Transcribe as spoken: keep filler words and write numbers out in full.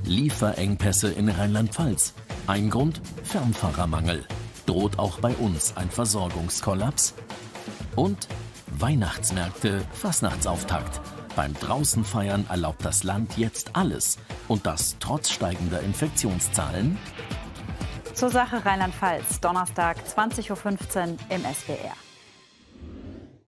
Lieferengpässe in Rheinland-Pfalz. Ein Grund: Fernfahrermangel. Droht auch bei uns ein Versorgungskollaps? Und Weihnachtsmärkte, Fastnachtsauftakt. Beim Draußenfeiern erlaubt das Land jetzt alles. Und das trotz steigender Infektionszahlen? Zur Sache Rheinland-Pfalz, Donnerstag, zwanzig Uhr fünfzehn im S W R.